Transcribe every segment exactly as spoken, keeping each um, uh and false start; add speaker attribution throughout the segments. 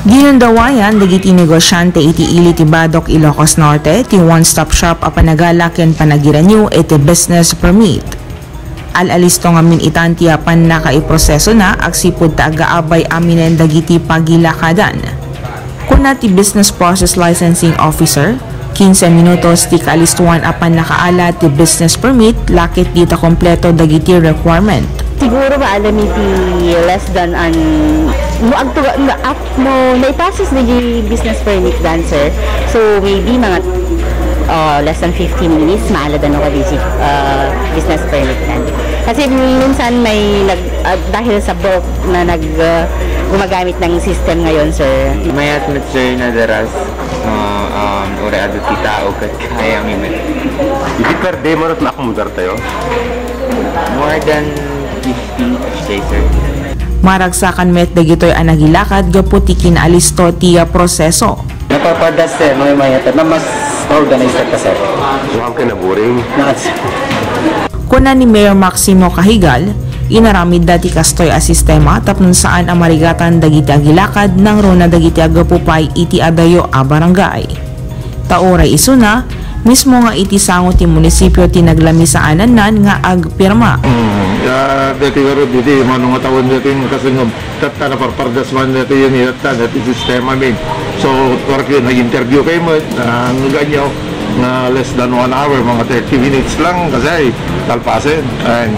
Speaker 1: Ginundawayan dagiti negosyante iti ili ti Badok Ilocos Norte ti one-stop shop a panagalaken panagiranyo iti business permit. Al-alisto ngamin itanti apan nakaiproseso na agsipud ta agaabay aminen dagiti pagilakadan. Kuna ti business process licensing officer, fifteen minutos ti kaalistuan apan nakaala ti business permit lakit di ta kompleto dagiti requirement.
Speaker 2: Siguro maalam iti less than an mo agto na mo na-process na yung business permit dan, sir. So maybe mga uh, less than fifteen minutes maala dan ako di uh, business permit dan. Kasi minsan may nag uh, dahil sa bulk na nag uh, gumagamit ng system ngayon, sir.
Speaker 3: May at sir na daras uh, um ora ado ti tao kat kaya mi.
Speaker 4: Iti per day mo na akumudar tayo.
Speaker 3: More than fifty each day, sir.
Speaker 1: Maragsakan met dagitoy ang nagilakad gapu ti kinalisto ti proseso.
Speaker 5: Napapadas sir, may mayat na mas organized ka sir.
Speaker 4: So, ang kinaburing.
Speaker 1: Kuna ni Mayor Maximo Cahigal, inaramid dati kastoy a sistema tapnon saan ang marigatan dagiti agilakad ng rona dagiti agapupay iti adayo a barangay. Taoray isuna, mismo nga iti sango ti munisipyo ti naglamisaanan nan nga agpirma.
Speaker 4: Ya, dati garo diti manong tawon dati kasingom tatta na parpardas man dati yun ita dati sistema min. So, torque nag-interview kay mo na ganyo na less than one hour, mga thirty minutes lang kasi talpasin. And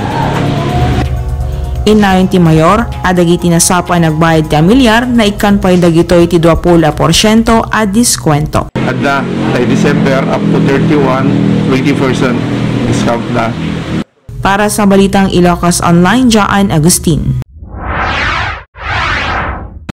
Speaker 1: inayon ti Mayor, adagiti nasapa nagbayad ti amilyar na ikan pa'y dagitoy ti twenty percent a diskwento.
Speaker 4: at na tay December up to thirty-one, twenty percent discount na.
Speaker 1: Para sa Balitang Ilocos Online, Jaan Agustin.